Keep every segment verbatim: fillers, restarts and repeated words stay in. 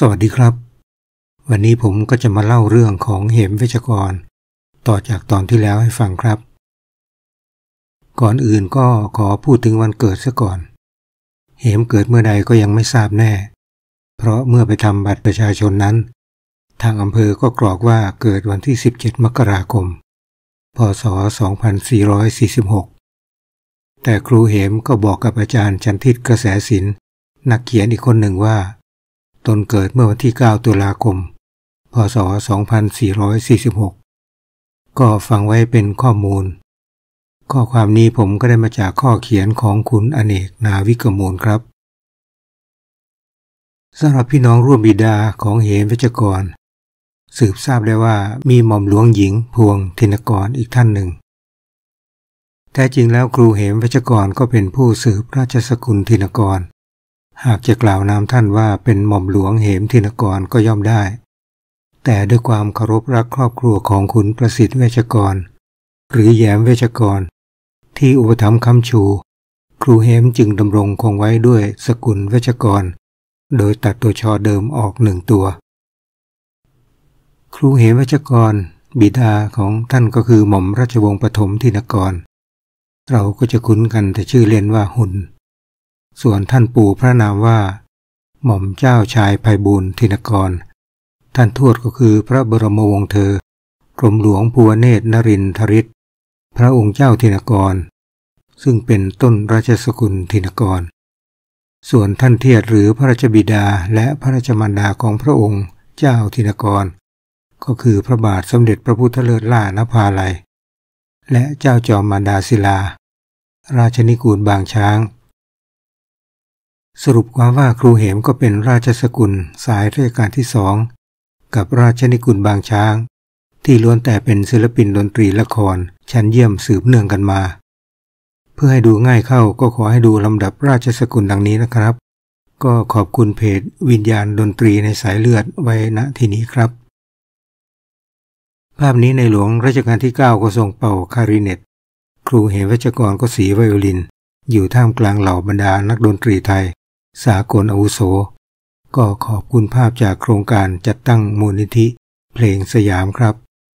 สวัสดีครับวันนี้ผมก็จะมาเล่าเรื่องของเหมเวชกรต่อจากตอนที่แล้วให้ฟังครับก่อนอื่นก็ขอพูดถึงวันเกิดซะก่อนเหมเกิดเมื่อใดก็ยังไม่ทราบแน่เพราะเมื่อไปทำบัตรประชาชนนั้นทางอำเภอก็กรอกว่าเกิดวันที่สิบเจ็ดมกราคมพ.ศ. สองพันสี่ร้อยสี่สิบหกแต่ครูเหมก็บอกกับอาจารย์จันทิตกระแสศิลป์นักเขียนอีกคนหนึ่งว่าตนเกิดเมื่อวันที่เก้าตุลาคมพ.ศ. สองพันสี่ร้อยสี่สิบหกก็ฟังไว้เป็นข้อมูลข้อความนี้ผมก็ได้มาจากข้อเขียนของคุณอเนกนาวิกมูลครับสำหรับพี่น้องร่วมบิดาของเหมเวชกรสืบทราบได้ว่ามีหม่อมหลวงหญิงพวงธินกรอีกท่านหนึ่งแท้จริงแล้วครูเหมเวชกรก็เป็นผู้สืบราชสกุลธินกรหากจะกล่าวนามท่านว่าเป็นหม่อมหลวงเหมธินกรก็ย่อมได้แต่ด้วยความเคารพรักครอบครัวของขุนประสิทธิ์เวชกรหรือแย้มเวชกรที่อุปถัมภ์ค้ำชูครูเหมจึงดำรงคงไว้ด้วยสกุลเวชกรโดยตัดตัวชอเดิมออกหนึ่งตัวครูเหมเวชกรบิดาของท่านก็คือหม่อมราชวงศ์ปฐมธินกรเราก็จะคุ้นกันแต่ชื่อเล่นว่าหุ่นส่วนท่านปู่พระนามว่าหม่อมเจ้าชายไพบูลย์ธินกรท่านทวดก็คือพระบรมวงศ์เธอกรมหลวงภูวเนตรนรินทริศพระองค์เจ้าธินกรซึ่งเป็นต้นราชสกุลธินกรส่วนท่านเทียดหรือพระราชบิดาและพระราชมารดาของพระองค์เจ้าธินกรก็คือพระบาทสมเด็จพระพุทธเลิศล่านภาลัยและเจ้าจอมมารดาศิลาราชนิกูลบางช้างสรุปความว่าครูเหมก็เป็นราชสกุลสายราชการที่สองกับราชนิกุลบางช้างที่ล้วนแต่เป็นศิลปินดนตรีละครชั้นเยี่ยมสืบเนื่องกันมาเพื่อให้ดูง่ายเข้าก็ขอให้ดูลำดับราชสกุลดังนี้นะครับก็ขอบคุณเพจวิญญาณดนตรีในสายเลือดไว้ณที่นี้ครับภาพนี้ในหลวงรัชกาลที่เก้าก็ทรงเป่าคลาริเนตครูเหมเวชกรก็สีไวโอลินอยู่ท่ามกลางเหล่าบรรดานักดนตรีไทยสากลอาวุโสก็ขอบคุณภาพจากโครงการจัดตั้งมูลนิธิเพลงสยามครับ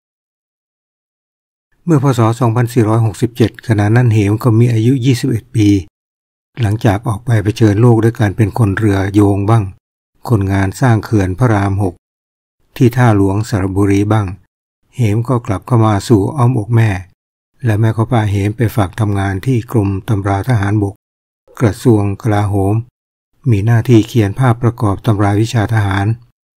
เมื่อพ.ศ. สองพันสี่ร้อยหกสิบเจ็ดขณะนั้นเหมก็มีอายุยี่สิบเอ็ดปีหลังจากออกไปเผชิญโลกด้วยการเป็นคนเรือโยงบ้างคนงานสร้างเขื่อนพระรามหกที่ท่าหลวงสระบุรีบ้างเหมก็กลับเข้ามาสู่อ้อมอกแม่และแม่ก็พาเหมไปฝากทำงานที่กรมตำราทหารบกกระทรวงกลาโหมมีหน้าที่เขียนภาพประกอบตำราวิชาทหาร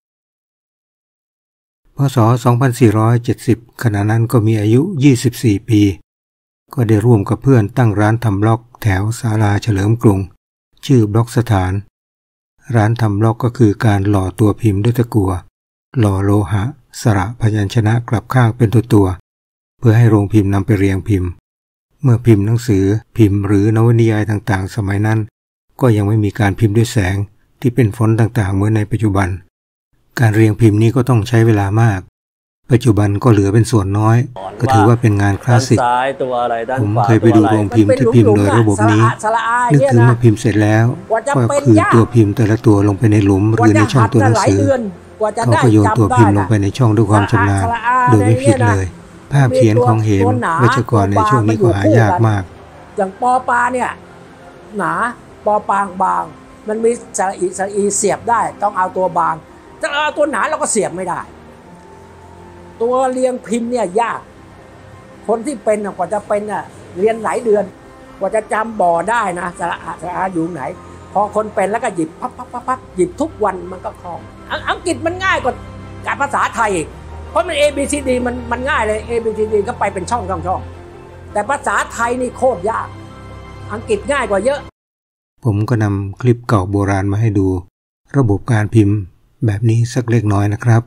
พ.ศ. สองพันสี่ร้อยเจ็ดสิบขณะนั้นก็มีอายุยี่สิบสี่ปีก็ได้ร่วมกับเพื่อนตั้งร้านทำบล็อกแถวศาลาเฉลิมกรุงชื่อบล็อกสถานร้านทำบล็อกก็คือการหล่อตัวพิมพ์ด้วยตะกั่วหล่อโลหะสระพยัญชนะกลับข้างเป็นตัวตัวเพื่อให้โรงพิมพ์นำไปเรียงพิมพ์เมื่อพิมพ์หนังสือพิมพ์หรือนวนิยายต่างๆสมัยนั้นก็ยังไม่มีการพิมพ์ด้วยแสงที่เป็นฟอนต์ต่างๆเหมือนในปัจจุบันการเรียงพิมพ์นี้ก็ต้องใช้เวลามากปัจจุบันก็เหลือเป็นส่วนน้อยก็ถือว่าเป็นงานคลาสสิกผมเคยไปดูโรงพิมพ์ที่พิมพ์โดยระบบนี้นึกถึงเมื่อพิมพ์เสร็จแล้วก็คือตัวพิมพ์แต่ละตัวลงไปในหลุมหรือในช่องตัวหนังสือเขาก็โยนตัวพิมพ์ลงไปในช่องด้วยความชำนาญโดยไม่ผิดเลยภาพเขียนของเหมเวชกรในช่วงนี้ก็หายากมากอย่างปอปลาเนี่ยหนาปอปางบางมันมีสระอีสระอีเสียบได้ต้องเอาตัวบางถ้าเอาตัวหนาเราก็เสียบไม่ได้ตัวเรียงพิมพ์เนี่ยยากคนที่เป็นกว่าจะเป็นอ่ะเรียนหลายเดือนกว่าจะจำบ่อได้นะสระสระอยู่ไหนพอคนเป็นแล้วก็หยิบพับพับพับพับหยิบทุกวันมันก็คล่องอังกฤษมันง่ายกว่าการภาษาไทยอีกเพราะมัน A B C D มันมันง่ายเลย A B C D ก็ไปเป็นช่องช่องช่องแต่ภาษาไทยนี่โคตรยากอังกฤษง่ายกว่าเยอะผมก็นำคลิปเก่าโบราณมาให้ดูระบบการพิมพ์แบบนี้สักเล็กน้อยนะครับ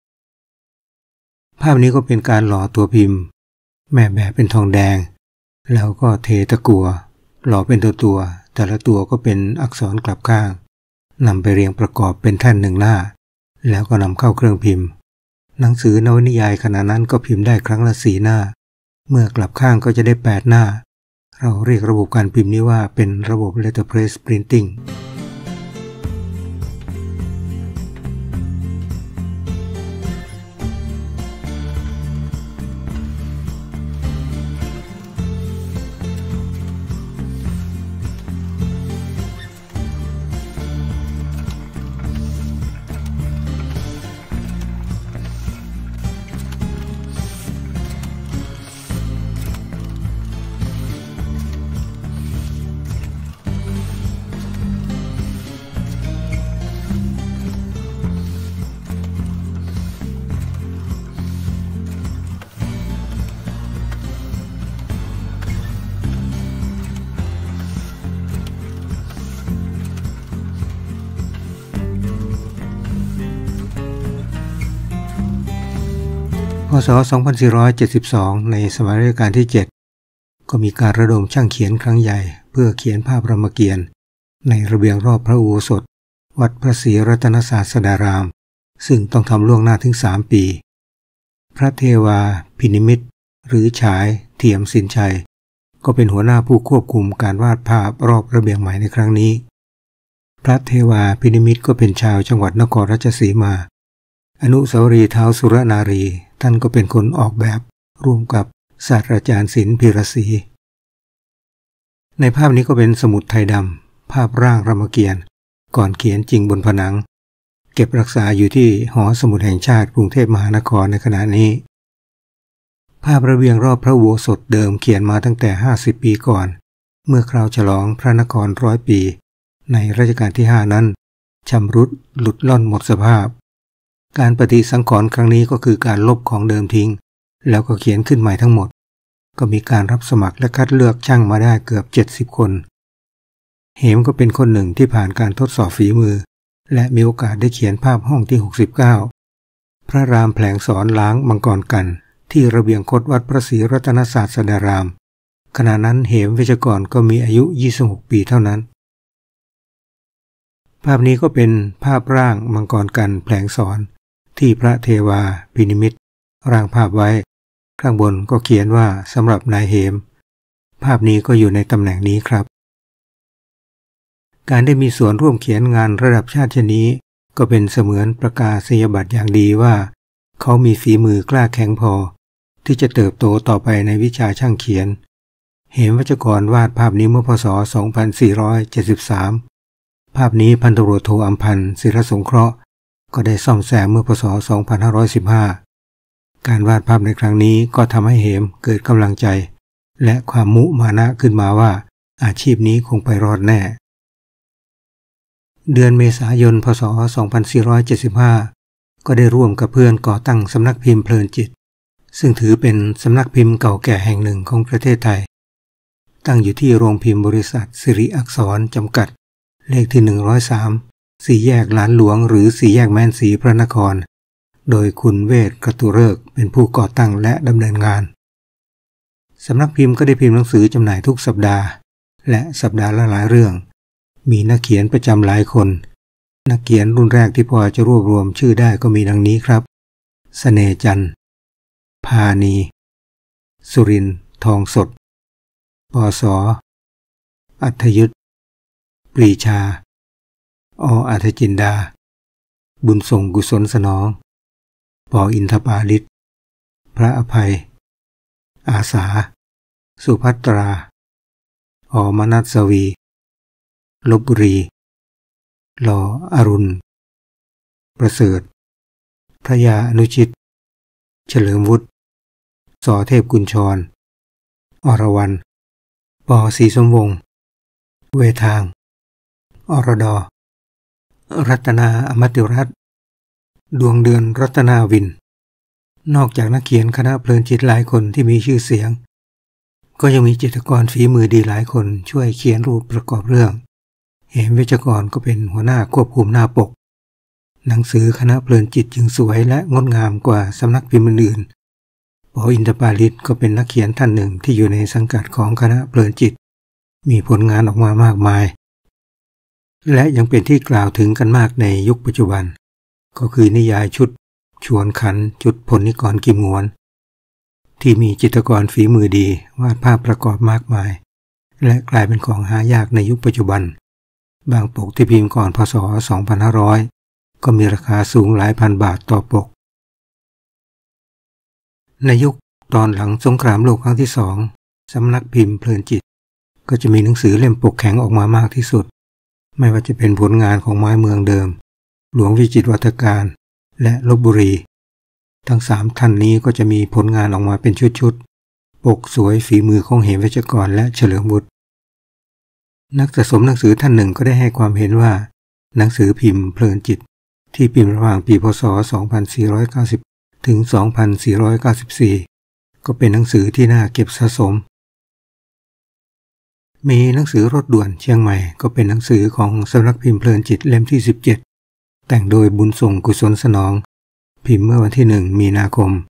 ภาพนี้ก็เป็นการหล่อตัวพิมพ์แม่แบบเป็นทองแดงแล้วก็เทตะกั่วหล่อเป็นตัวตัวแต่ละตัวก็เป็นอักษรกลับข้างนำไปเรียงประกอบเป็นแท่นหนึ่งหน้าแล้วก็นำเข้าเครื่องพิมพ์หนังสือนวนิยายขณะนั้นก็พิมพ์ได้ครั้งละสี่หน้าเมื่อกลับข้างก็จะได้แปดหน้าเราเรียกระบบการพิมพ์นี้ว่าเป็นระบบ letterpress printing พ.ศ. สองพันสี่ร้อยเจ็ดสิบสองในสมัยรัชกาลที่เจ็ดก็มีการระดมช่างเขียนครั้งใหญ่เพื่อเขียนภาพรามเกียรติ์ในระเบียงรอบพระอุโบสถวัดพระศรีรัตนศาสดารามซึ่งต้องทำล่วงหน้าถึงสามปีพระเทวาพินิมิตหรือฉายเทียมสินชัยก็เป็นหัวหน้าผู้ควบคุมการวาดภาพรอบระเบียงใหม่ในครั้งนี้พระเทวาพินิมิตก็เป็นชาวจังหวัดนครราชสีมาอนุสาวรีย์ท้าวสุรนารีท่านก็เป็นคนออกแบบร่วมกับศาสตราจารย์ศิลป์พิรศรีในภาพนี้ก็เป็นสมุดไทยดำภาพร่างรามเกียรติ์ก่อนเขียนจริงบนผนังเก็บรักษาอยู่ที่หอสมุดแห่งชาติกรุงเทพมหานครในขณะนี้ภาพระเบียงรอบพระอุโบสถเดิมเขียนมาตั้งแต่ห้าสิบปีก่อนเมื่อคราวฉลองพระนครร้อยปีในรัชกาลที่ห้านั้นชำรุดหลุดล่อนหมดสภาพการปฏิสังขรณ์ครั้งนี้ก็คือการลบของเดิมทิ้งแล้วก็เขียนขึ้นใหม่ทั้งหมดก็มีการรับสมัครและคัดเลือกช่างมาได้เกือบเจ็ดสิบคนเหมก็เป็นคนหนึ่งที่ผ่านการทดสอบฝีมือและมีโอกาสได้เขียนภาพห้องที่หกสิบเก้าพระรามแผลงสอนล้างมังกรกันที่ระเบียงคดวัดพระศรีรัตนศาสดารามขณะนั้นเหมเวชกรก็มีอายุยี่สิบหกปีเท่านั้นภาพนี้ก็เป็นภาพร่างมังกรกันแผลงสอนที่พระเทวาพินิมิตร่างภาพไว้ข้างบนก็เขียนว่าสำหรับนายเหมภาพนี้ก็อยู่ในตำแหน่งนี้ครับการได้มีส่วนร่วมเขียนงานระดับชาติเช่นนี้ก็เป็นเสมือนประกาศนียบัตรอย่างดีว่าเขามีฝีมือกล้าแข็งพอที่จะเติบโตต่อไปในวิชาช่างเขียนเหมวัชกรวาดภาพนี้เมื่อพ.ศ. สองพันสี่ร้อยเจ็ดสิบสามภาพนี้พันตำรวจโทอัมพันธ์ศิรสงเคราะห์ก็ได้ซ่อมแซมเมื่อพ.ศ. สองพันห้าร้อยสิบห้าการวาดภาพในครั้งนี้ก็ทำให้เหมเกิดกำลังใจและความมุมานะขึ้นมาว่าอาชีพนี้คงไปรอดแน่เดือนเมษายนพ.ศ. สองพันสี่ร้อยเจ็ดสิบห้าก็ได้ร่วมกับเพื่อนก่อตั้งสำนักพิมพ์เพลินจิตซึ่งถือเป็นสำนักพิมพ์เก่าแก่แห่งหนึ่งของประเทศไทยตั้งอยู่ที่โรงพิมพ์บริษัทสิริอักษรจำกัดเลขที่หนึ่งร้อยสามสี่แยกหลานหลวงหรือสี่แยกแม่นศรีพระนครโดยคุณเวชกตุฤกษ์เป็นผู้ก่อตั้งและดำเนินงานสำนักพิมพ์ก็ได้พิมพ์หนังสือจำหน่ายทุกสัปดาห์และสัปดาห์ละหลายเรื่องมีนักเขียนประจำหลายคนนักเขียนรุ่นแรกที่พอจะรวบรวมชื่อได้ก็มีดังนี้ครับเสน่ห์จันทร์พานีสุรินทร์ทองสดปสอัธยุทธปรีชาออัธจินดาบุญส่งกุศลสนองปอินทปาลิศพระอภัยอาสาสุภัตราอมนัสสวีลพบุรีหล่ออรุณประเสริฐพระยาอนุชิตเฉลิมวุฒิสอเทพกุญชรอรวรรณปศรีสมวงศ์เวทางอรดรัตนาอมติรัตน์ดวงเดือนรัตนาวินนอกจากนักเขียนคณะเพลินจิตหลายคนที่มีชื่อเสียงก็ยังมีจิตรกรฝีมือดีหลายคนช่วยเขียนรูปประกอบเรื่องเหมเวชกรก็เป็นหัวหน้าควบคุมหน้าปกหนังสือคณะเพลินจิตจึงสวยและงดงามกว่าสำนักพิมพ์อื่นปอินทปาลิศก็เป็นนักเขียนท่านหนึ่งที่อยู่ในสังกัดของคณะเพลินจิตมีผลงานออกมามากมายและยังเป็นที่กล่าวถึงกันมากในยุคปัจจุบันก็คือนิยายชุดชวนขันจุดพลนิกรกิมงวนที่มีจิตรกรฝีมือดีวาดภาพประกอบมากมายและกลายเป็นของหายากในยุคปัจจุบันบางปกที่พิมพ์ก่อนพ.ศ. สองพันห้าร้อยก็มีราคาสูงหลายพันบาทต่อปกในยุคตอนหลังสงครามโลกครั้งที่สองสำนักพิมพ์เพลินจิตก็จะมีหนังสือเล่มปกแข็งออกมามากที่สุดไม่ว่าจะเป็นผลงานของไม้เมืองเดิมหลวงวิจิตรวัฒการและลพบุรีทั้งสามท่านนี้ก็จะมีผลงานออกมาเป็นชุดๆปกสวยฝีมือของเหมเวชกรและเฉลิมวุฒินักสะสมหนังสือท่านหนึ่งก็ได้ให้ความเห็นว่าหนังสือพิมพ์เพลินจิตที่พิมพ์ระหว่างปีพ.ศ. สองพันสี่ร้อยเก้าสิบถึง สองพันสี่ร้อยเก้าสิบสี่ก็เป็นหนังสือที่น่าเก็บสะสมมีหนังสือรถด่วนเชียงใหม่ก็เป็นหนังสือของสำนักพิมพ์เพลินจิตเล่มที่สิบเจ็ดแต่งโดยบุญส่งกุศลสนองพิมพ์เมื่อวันที่หนึ่งมีนาคม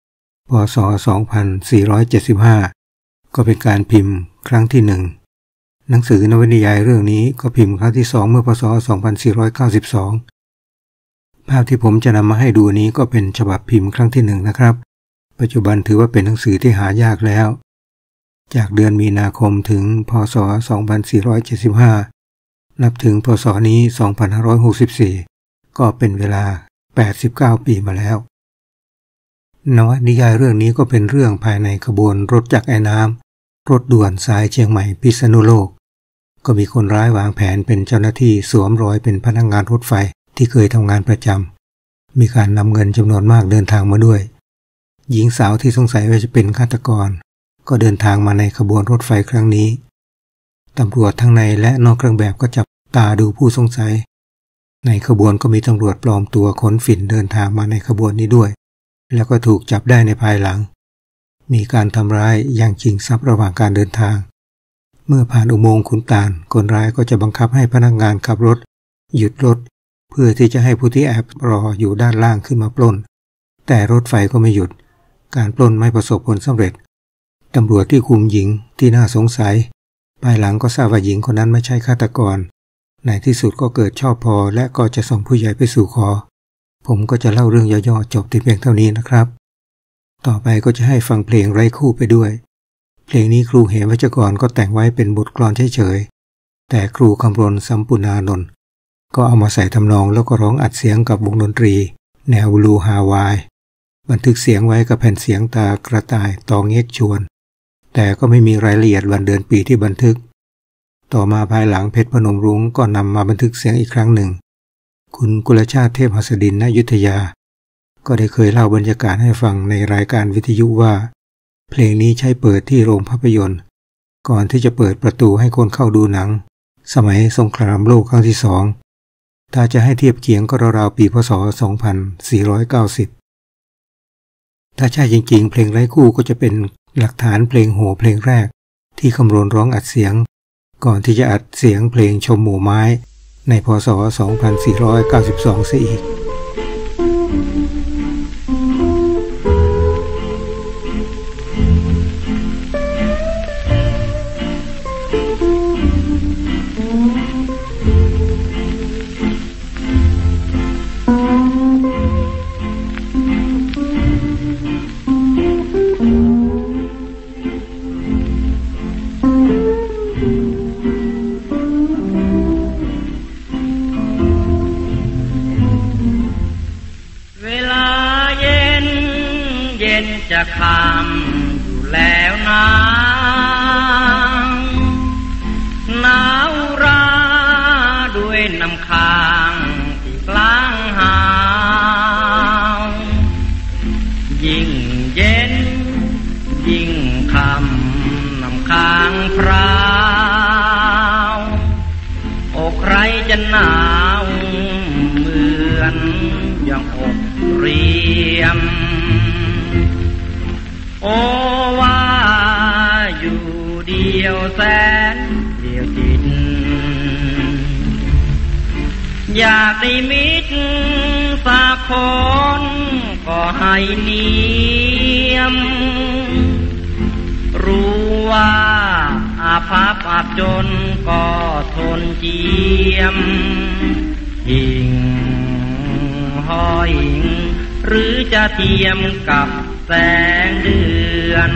พ.ศ. สองพันสี่ร้อยเจ็ดสิบห้าก็เป็นการพิมพ์ครั้งที่หนึ่งหนังสือนวนิยายเรื่องนี้ก็พิมพ์ครั้งที่สองเมื่อพ.ศ. สองพันสี่ร้อยเก้าสิบสองภาพที่ผมจะนำมาให้ดูนี้ก็เป็นฉบับพิมพ์ครั้งที่หนึ่งนะครับปัจจุบันถือว่าเป็นหนังสือที่หายากแล้วจากเดือนมีนาคมถึงพ.ศ. สองพันสี่ร้อยเจ็ดสิบห้านับถึงพ.ศ. นี้สองพันห้าร้อยหกสิบสี่ก็เป็นเวลาแปดสิบเก้าปีมาแล้วนวนิยายเรื่องนี้ก็เป็นเรื่องภายในขบวนรถจักรไอ้น้ำรถด่วนสายเชียงใหม่พิษณุโลกก็มีคนร้ายวางแผนเป็นเจ้าหน้าที่สวมรอยเป็นพนักงานรถไฟที่เคยทำงานประจำมีการนำเงินจำนวนมากเดินทางมาด้วยหญิงสาวที่สงสัยว่าจะเป็นฆาตกรก็เดินทางมาในขบวนรถไฟครั้งนี้ตำรวจทั้งในและนอกเครื่องแบบก็จับตาดูผู้สงสัยในขบวนก็มีตำรวจปลอมตัวขนฝิ่นเดินทางมาในขบวนนี้ด้วยแล้วก็ถูกจับได้ในภายหลังมีการทำร้ายแย่งชิงทรัพย์ระหว่างการเดินทางเมื่อผ่านอุโมงค์ขุนตาลคนร้ายก็จะบังคับให้พนักงานขับรถหยุดรถเพื่อที่จะให้ผู้ที่แอบรออยู่ด้านล่างขึ้นมาปล้นแต่รถไฟก็ไม่หยุดการปล้นไม่ประสบผลสำเร็จตำรวจที่คุมหญิงที่น่าสงสัยภายหลังก็ทราบว่าหญิงคนนั้นไม่ใช่ฆาตกรในที่สุดก็เกิดชอบพอและก็จะส่งผู้ใหญ่ไปสู่ขอผมก็จะเล่าเรื่องย่อๆจบที่เพียงเท่านี้นะครับต่อไปก็จะให้ฟังเพลงไร้คู่ไปด้วยเพลงนี้ครูเหมวัจกรก็แต่งไว้เป็นบทกลอนเฉยๆแต่ครูคำรณสัมปุณานนท์ก็เอามาใส่ทำนองแล้วก็ร้องอัดเสียงกับวงดนตรีแนวบลูฮาวายบันทึกเสียงไว้กับแผ่นเสียงตากระต่ายตองเง็กชวนแต่ก็ไม่มีรายละเอียดวันเดือนปีที่บันทึกต่อมาภายหลังเพชรพนมรุ้งก็นำมาบันทึกเสียงอีกครั้งหนึ่งคุณกุลชาติเทพหัสดินณอยุธยาก็ได้เคยเล่าบรรยากาศให้ฟังในรายการวิทยุว่าเพลงนี้ใช้เปิดที่โรงภาพยนตร์ก่อนที่จะเปิดประตูให้คนเข้าดูหนังสมัยสงครามโลกครั้งที่สองถ้าจะให้เทียบเคียงก็ราวๆปีพ.ศ. สองพันสี่ร้อยเก้าสิบถ้าใช่จริงๆเพลงไร้คู่ก็จะเป็นหลักฐานเพลงโหเพลงแรกที่คำรณร้องอัดเสียงก่อนที่จะอัดเสียงเพลงชมหมู่ไม้ในพ.ศ. สองพันสี่ร้อยเก้าสิบสองเสียอีกจะคำอยู่แล้วนะหนาวราด้วยน้ำค้างที่กลางหาวยิ่งเย็นยิ่งคำน้ำค้างพราวโอ้ใครจะหนาวเหมือนอย่างอกเรียมโอ้ว่าอยู่เดียวแสนเดียวจิตอยากได้มิตรสักคนก็ให้เนียมรู้ว่าอาภัพอับจนก็ทนเจียมหิ่งห้อยหรือจะเทียมกับแสงเดือน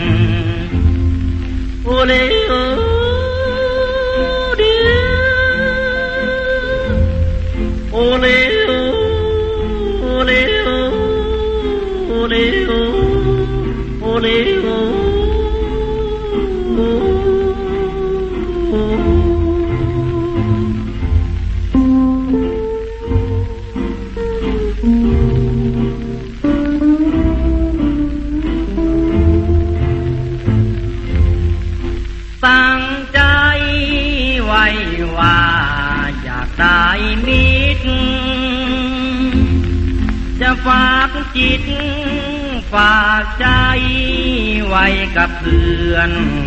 โอเลโอเดียโอเลโอโอเลโอโอเลโอโอเลโอตั้งใจไว้ว่าอยากได้มิตรจะฝากจิตฝากใจไว้กับเพื่อน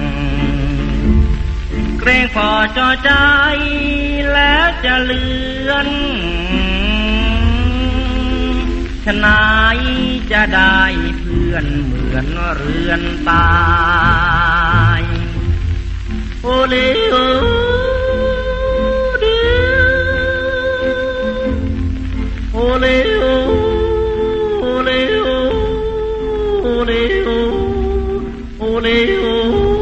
เกรงพอจอใจแล้วจะเลือนฉะนั้นจะได้เพื่อนเหมือนเรือนตายโอเลโอเดโอเลโอโอเลโอโอเลโอโอเลโอ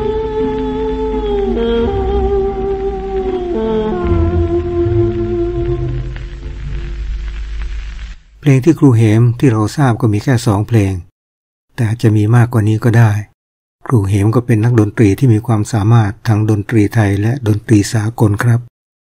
เพลงที่ครูเหมที่เราทราบก็มีแค่สองเพลงแต่อาจจะมีมากกว่านี้ก็ได้ครูเหมก็เป็นนักดนตรีที่มีความสามารถทั้งดนตรีไทยและดนตรีสากลครับ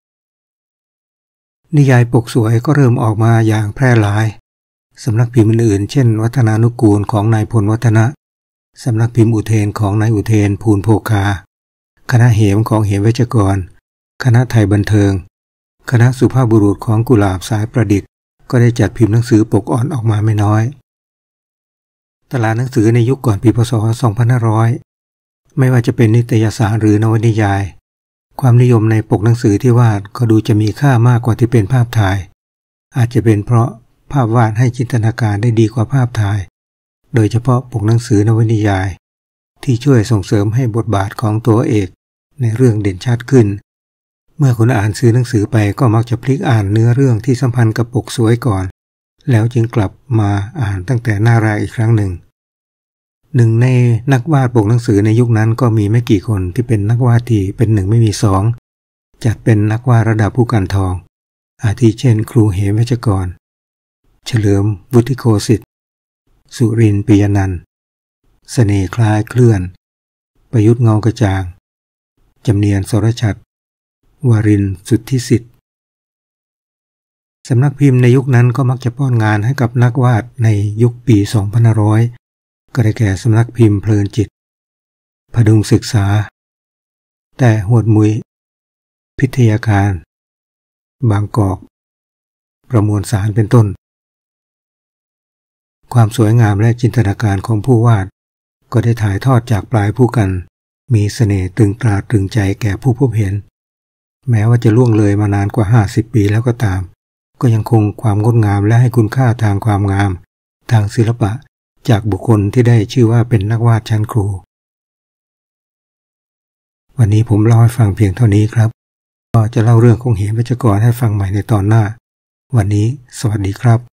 นิยายปกสวยก็เริ่มออกมาอย่างแพร่หลายสำนักพิมพ์อื่นๆเช่นวัฒนานุกูลของนายพลวัฒนะสำนักพิมพ์อุเทนของนายอุเทนภูลโภคาคณะเหมของเหมเวชกรคณะไทยบันเทิงคณะสุภาพบุรุษของกุหลาบสายประดิษฐ์ก็ได้จัดพิมพ์หนังสือปกอ่อนออกมาไม่น้อยตลาดหนังสือในยุคก่อนปีพ.ศ. สองพันห้าร้อยไม่ว่าจะเป็นนิตยสารหรือนวนิยายความนิยมในปกหนังสือที่วาดก็ดูจะมีค่ามากกว่าที่เป็นภาพถ่ายอาจจะเป็นเพราะภาพวาดให้จินตนาการได้ดีกว่าภาพถ่ายโดยเฉพาะปกหนังสือนวนิยายที่ช่วยส่งเสริมให้บทบาทของตัวเอกในเรื่องเด่นชัดขึ้นเมื่อคุณอ่านซื้อหนังสือไปก็มักจะพลิกอ่านเนื้อเรื่องที่สัมพันธ์กับปกสวยก่อนแล้วจึงกลับมาอ่านตั้งแต่หน้าแรกอีกครั้งหนึ่งหนึ่งในนักวาดปกหนังสือในยุคนั้นก็มีไม่กี่คนที่เป็นนักวาดที่เป็นหนึ่งไม่มีสองจัดเป็นนักวาดระดับผู้กันทองอาทิเช่นครูเหมเวชกรเฉลิมวุฒิโคสิทธิ์สุรินทร์ปิยนันท์เสน่ห์คล้ายเคลื่อนประยุทธ์เงากระจ่างจำเนียนสรชัดวารินทร์สุทธิสิทธิ์สำนักพิมพ์ในยุคนั้นก็มักจะป้อนงานให้กับนักวาดในยุคปี สองพันห้าร้อย ก็ได้แก่สำนักพิมพ์เพลินจิตพดุงศึกษาแต่หวดมุยพิทยาการบางกอกประมวลสารเป็นต้นความสวยงามและจินตนาการของผู้วาดก็ได้ถ่ายทอดจากปลายผู้กันมีเสน่ห์ตึงตราตรึงใจแก่ผู้พบเห็นแม้ว่าจะล่วงเลยมานานกว่าห้าสิบปีแล้วก็ตามก็ยังคงความงดงามและให้คุณค่าทางความงามทางศิลปะจากบุคคลที่ได้ชื่อว่าเป็นนักวาดชั้นครูวันนี้ผมเล่าให้ฟังเพียงเท่านี้ครับก็จะเล่าเรื่องของเหมเวชกรให้ฟังใหม่ในตอนหน้าวันนี้สวัสดีครับ